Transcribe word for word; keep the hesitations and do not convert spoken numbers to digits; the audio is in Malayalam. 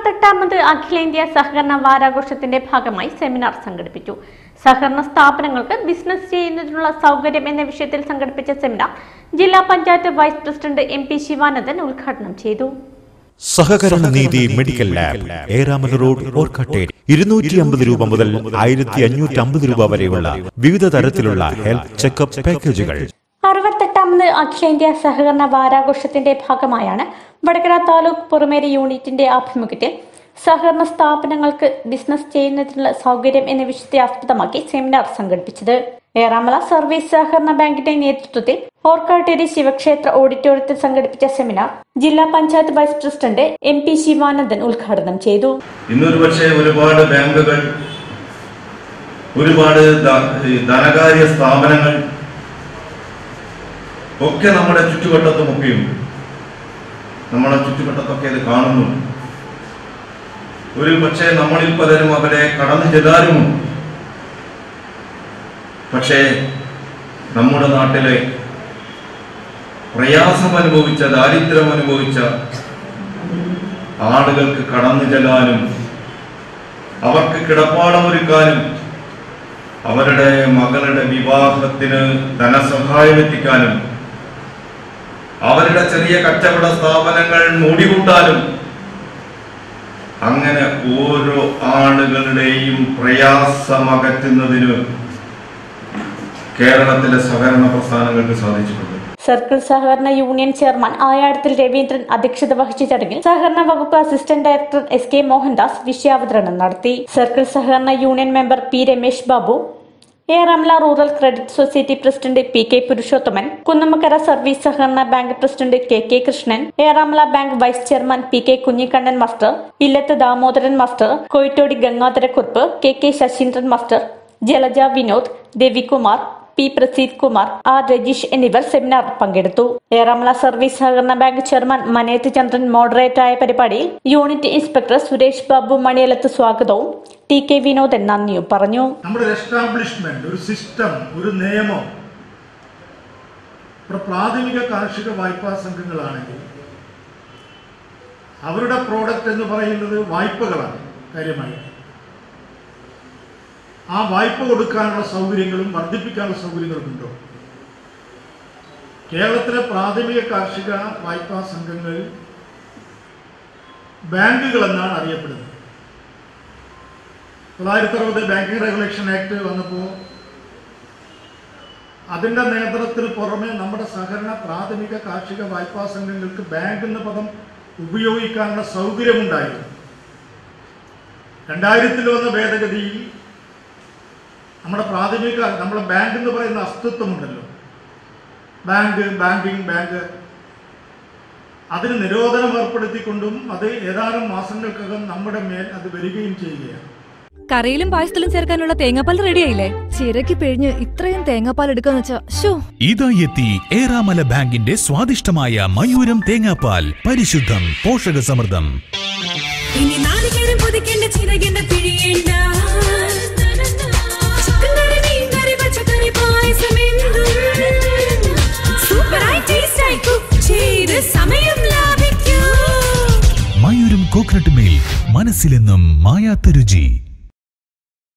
അറുപത്തെട്ടാമത് അഖിലേന്ത്യാ സഹകരണ വാരാഘോഷത്തിന്റെ ഭാഗമായി സെമിനാർ സംഘടിപ്പിച്ചു. സഹകരണ സ്ഥാപനങ്ങൾക്ക് ബിസിനസ് ചെയ്യുന്നതിനുള്ള സൗകര്യം എന്ന വിഷയത്തിൽ സംഘടിപ്പിച്ച സെമിനാർ ജില്ലാ panchayat vice president M P Sivanandan ഉദ്ഘാടനം ചെയ്തു. സഹകരണ നീതി medical lab, Eramala road, Orkkatteri. ഇരുന്നൂറ്റി അമ്പത് രൂപ മുതൽ ആയിരത്തി അഞ്ഞൂറ്റി അമ്പത് രൂപ വരെയുള്ള വിവിധ തരത്തിലുള്ള ഹെൽത്ത് ചെക്കപ്പ് പാക്കേജുകൾ. അറുപത്തെട്ടാമത് അഖിലേന്ത്യാ സഹകരണ വാരാഘോഷത്തിന്റെ ഭാഗമായാണ് വടകര താലൂക്ക് പുറമേരി യൂണിറ്റിന്റെ ആഭിമുഖ്യത്തിൽ സഹകരണ സ്ഥാപനങ്ങൾക്ക് ബിസിനസ് ചെയ്യുന്നതിനുള്ള സൗകര്യം എന്ന വിഷയത്തെ ആസ്പദമാക്കി സെമിനാർ സംഘടിപ്പിച്ചത്. ഏറാമല സർവീസ് സഹകരണ ബാങ്കിന്റെ നേതൃത്വത്തിൽ ഓർക്കാട്ടേരി ശിവക്ഷേത്ര ഓഡിറ്റോറിയത്തിൽ സംഘടിപ്പിച്ച സെമിനാർ ജില്ലാ panchayat vice president M P Sivanandan ഉദ്ഘാടനം ചെയ്തു. ഇന്നൊരു പക്ഷേ ഒരുപാട് ബാങ്കുകൾ, ഒരുപാട് ധനകാര്യ സ്ഥാപനങ്ങൾ ഒക്കെ നമ്മുടെ ചുറ്റുവട്ടത്തുമൊക്കെയുണ്ട്. നമ്മുടെ ചുറ്റുവട്ടത്തൊക്കെ ഇത് കാണുന്നു. ഒരു പക്ഷേ നമ്മളിൽ പലരും അവരെ കടന്നു ചെല്ലാറുമുണ്ട്. പക്ഷേ നമ്മുടെ നാട്ടിലെ പ്രയാസം അനുഭവിച്ച, ദാരിദ്ര്യം അനുഭവിച്ച ആളുകൾക്ക് കടന്നു ചെല്ലാനും അവർക്ക് കിടപ്പാടമൊരുക്കാനും അവരുടെ മകളുടെ വിവാഹത്തിന് ധനസഹായം എത്തിക്കാനും അവരുടെ ചെറിയ കച്ചവട സ്ഥാപനങ്ങൾ മൂടികൂട്ടാനും അങ്ങനെ ഓരോ ആളുകളുടെയും പ്രയാസമകറ്റുന്നതിന് കേരളത്തിലെ സഹകരണ പ്രസ്ഥാനങ്ങൾക്ക് സാധിച്ചിട്ടുണ്ട്. സർക്കിൾ സഹകരണ യൂണിയൻ ചെയർമാൻ ആയാടത്തിൽ രവീന്ദ്രൻ അധ്യക്ഷത വഹിച്ച ചടങ്ങിൽ സഹകരണ വകുപ്പ് assistant director S K Mohandas വിഷയാവതരണം നടത്തി. സർക്കിൾ സഹകരണ union member P Ramesh Babu, Eramala rural credit society president P K Purushothaman, Kunnamakkara service സഹകരണ bank president K K Krishnan, Eramala bank vice chairman P K Kunhikannan master, Illath Damodaran master, Koyittodi Gangadharakurup, K K Sasheendran master, Jalaja Vinod, Ravikumar, P Praseeth Kumar, R Rajeesh എന്നിവർ സെമിനാറിൽ പങ്കെടുത്തു. ഏറാമല സർവീസ് സഹകരണ ബാങ്ക് ചെയർമാൻ മനേത്ത് ചന്ദ്രൻ മോഡറേറ്ററായ പരിപാടിയിൽ യൂണിറ്റ് ഇൻസ്പെക്ടർ സുരേഷ് ബാബു മണിയലത്ത് സ്വാഗതവും ടി കെ വിനോദൻ നന്ദിയും പറഞ്ഞു. നമ്മുടെ എസ്റ്റാബ്ലിഷ്മെന്റ്, ഒരു സിസ്റ്റം, ഒരു നിയമം, പ്രാഥമിക കാർഷിക വായ്പാ സംഘങ്ങളാണെങ്കിൽ അവരുടെ പ്രോഡക്റ്റ് എന്ന് പറയുന്നത് വായ്പകളാണ്. കാര്യമായി ആ വായ്പ കൊടുക്കാനുള്ള സൗകര്യങ്ങളും വർദ്ധിപ്പിക്കാനുള്ള സൗകര്യങ്ങളും ഉണ്ടോ? കേരളത്തിലെ പ്രാഥമിക കാർഷിക വായ്പാ സംഘങ്ങൾ ബാങ്കുകൾ എന്നാണ് അറിയപ്പെടുന്നത്. തൊള്ളായിരത്തി അറുപത് ബാങ്കിംഗ് റെഗുലേഷൻ ആക്ട് വന്നപ്പോൾ അതിൻ്റെ നേതൃത്വത്തിന് പുറമെ നമ്മുടെ സഹകരണ പ്രാഥമിക കാർഷിക വായ്പാ സംഘങ്ങൾക്ക് ബാങ്ക് എന്ന പദം ഉപയോഗിക്കാനുള്ള സൗകര്യമുണ്ടായിരുന്നു. രണ്ടായിരത്തിൽ വന്ന ഭേദഗതിയിൽ നമ്മുടെ പ്രാഥമിക നമ്മുടെ ബാങ്ക് എന്ന് പറയുന്ന അസ്തിത്വമുണ്ടല്ലോ, ബാങ്ക്, ബാങ്കിങ്, ബാങ്ക്, അതിന് നിരോധനം ഏർപ്പെടുത്തിക്കൊണ്ടും അത് ഏതാനും മാസങ്ങൾക്കകം നമ്മുടെ മേൽ അത് വരികയും ചെയ്യുകയാണ്. കറിയിലും പായസത്തിലും ചേർക്കാനുള്ള തേങ്ങാപ്പാൽ റെഡിയായില്ലേ? ചിരക്കി പിഴിഞ്ഞ് ഇത്രയും തേങ്ങാപ്പാൽ എടുക്കാന്ന് വെച്ചാ ഷോ. ഇതായി എത്തി ഏറാമല ബാങ്കിന്റെ സ്വാദിഷ്ടമായ മയൂരം തേങ്ങാപ്പാൽ. പരിശുദ്ധം, പോഷക സമൃദ്ധം. ഇനി നാളികേരം പൊതിക്കേണ്ട, ചിരകേണ്ട, പിഴിയേണ്ട, മയൂരം കോക്കനട്ട് മിൽക്ക്, മനസ്സിലെന്നും മായാത്ത രുചി.